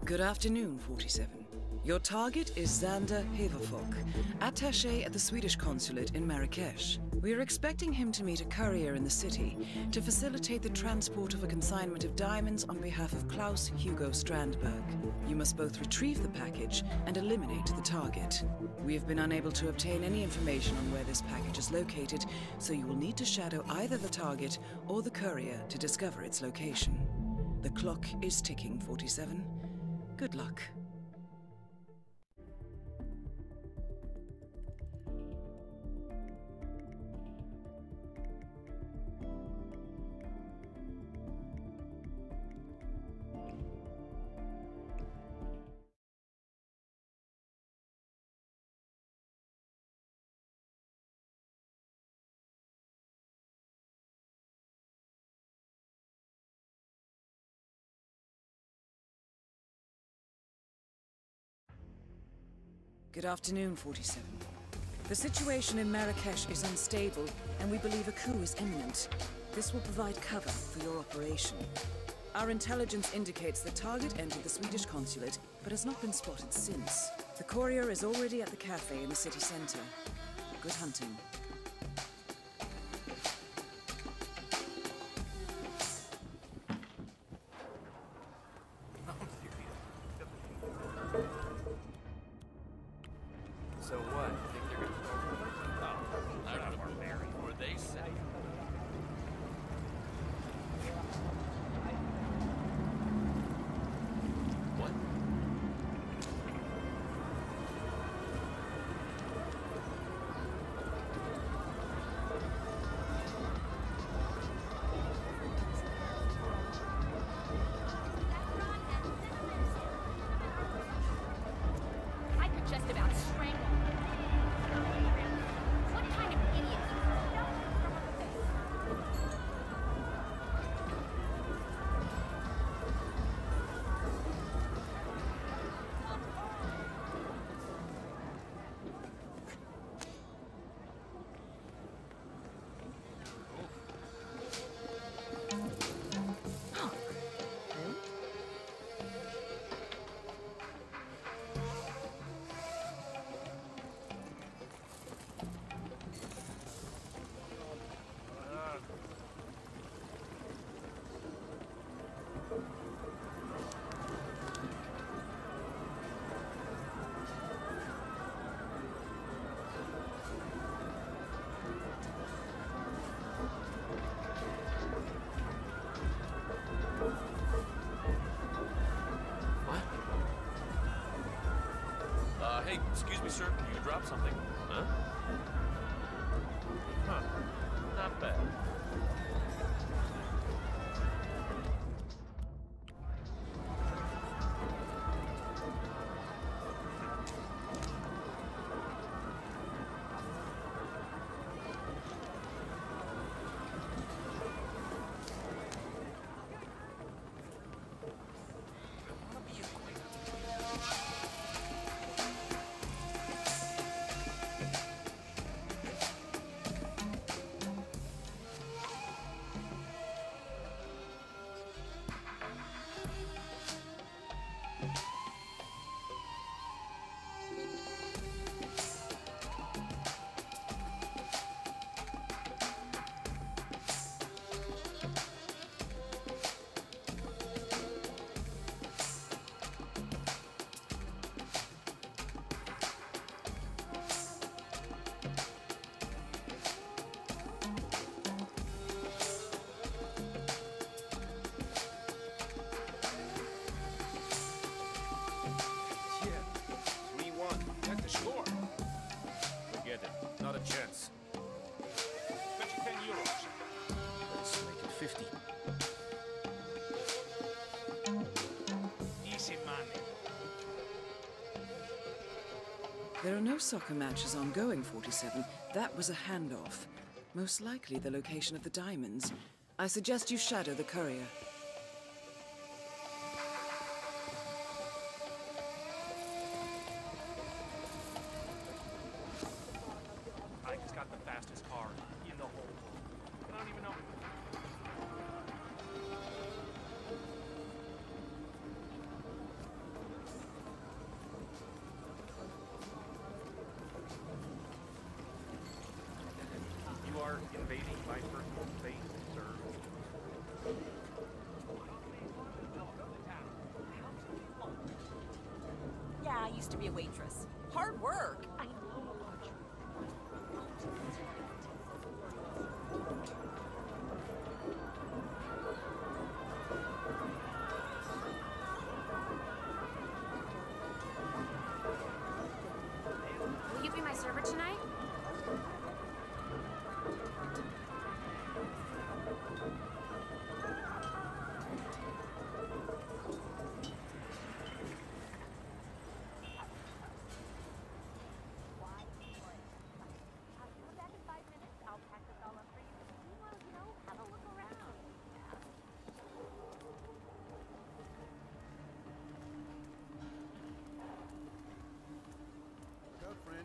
Good afternoon, 47. Your target is Xander Haverfolk, attaché at the Swedish consulate in Marrakesh. We are expecting him to meet a courier in the city to facilitate the transport of a consignment of diamonds on behalf of Klaus Hugo Strandberg. You must both retrieve the package and eliminate the target. We have been unable to obtain any information on where this package is located, so you will need to shadow either the target or the courier to discover its location. The clock is ticking, 47. Good luck. Good afternoon, 47. The situation in Marrakesh is unstable, and we believe a coup is imminent. This will provide cover for your operation. Our intelligence indicates the target entered the Swedish consulate, but has not been spotted since. The courier is already at the cafe in the city center. Good hunting. So what? Think they're gonna throw? Oh, they're not barbarian. Or they say. What? I could just about strangle. What kind of idiot? Hey, excuse me, sir. You dropped something. Huh? Huh. Not bad. Score. Forget it. Not a chance. Bet you 10 euros. Let's make it 50. Easy money. There are no soccer matches ongoing, 47. That was a handoff. Most likely the location of the diamonds. I suggest you shadow the courier. Ike's got the fastest car in the whole world. I don't even know. used to be a waitress. Hard work. I know, Audrey. Will you be my server tonight? Come back in 5 minutes. I'll pack this all up for you. Meanwhile, have a look around. Look out, friend.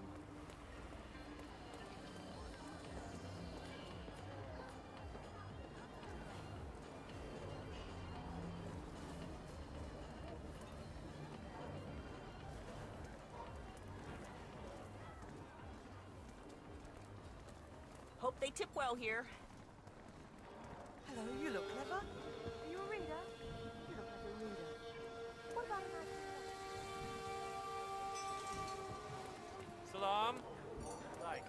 Hope they tip well here. Hello, you look clever. Are you a reader? You look like a reader. What about a nice Salam. Like.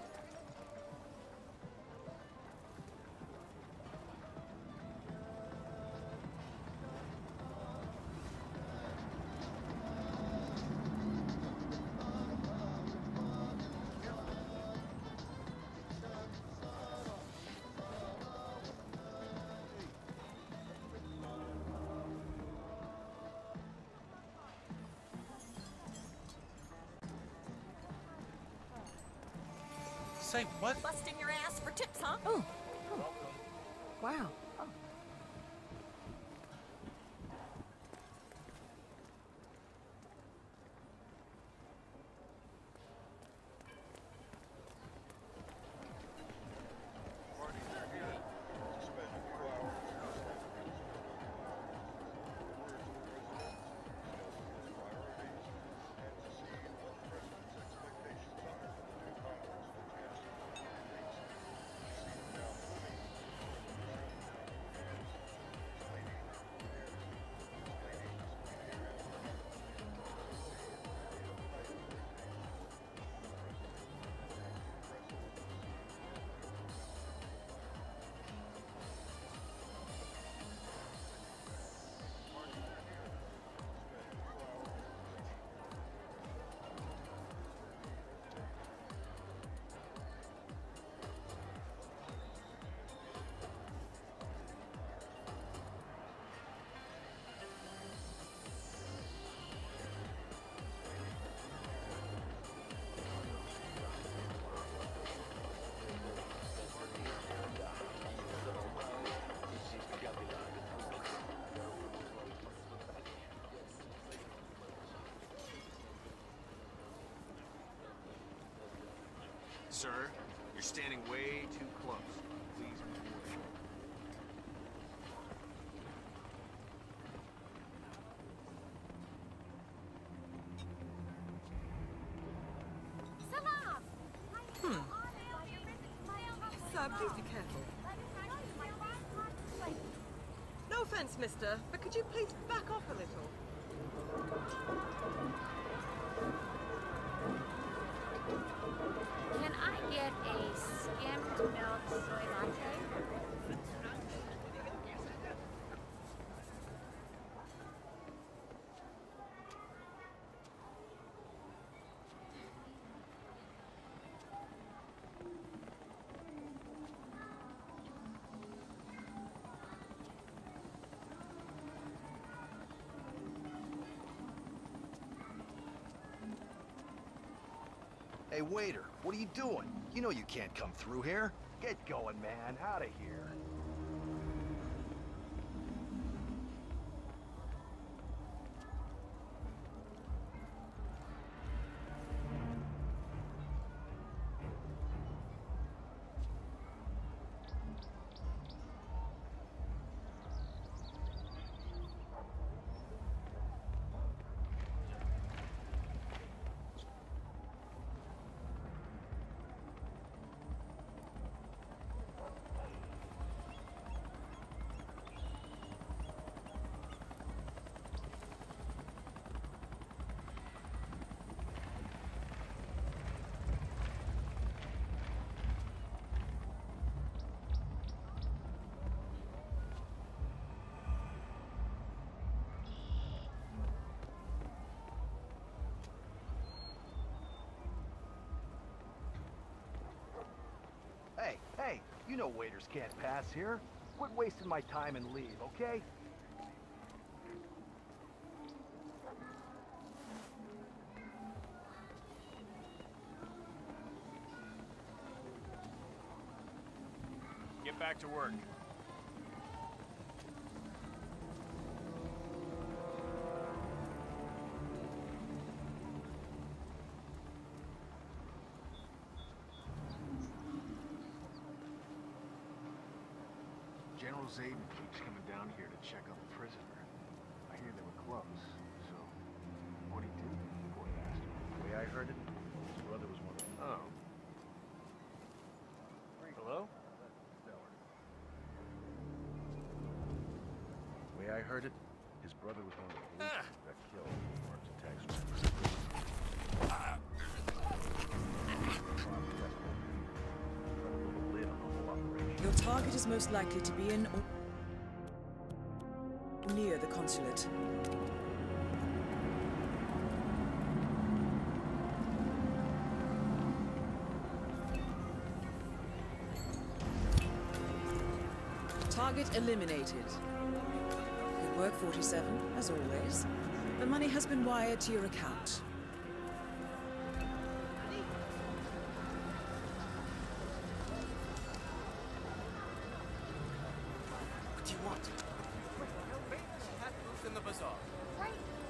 Say what? Busting your ass for tips, huh? Oh. Wow. Sir, you're standing way too close. Please move away. Salam! Sir, please be careful. No offense, mister, but could you please back off a little? Can I get a skimmed milk soy latte? Hey, waiter, what are you doing? You know you can't come through here. Get going, man. Out of here. Hey, you know waiters can't pass here. Quit wasting my time and leave, okay? Get back to work. General Zayden keeps coming down here to check on the prisoner. I hear they were close, so what'd he do? Boy asked. The way I heard it, his brother was one of them. Oh. Hello? The way I heard it, his brother was one of the police that got killed in the arms attacks. Your target is most likely to be in or near the consulate. Target eliminated. Good work, 47, as always. The money has been wired to your account. What do you want? Famous hat booth in the bazaar. Right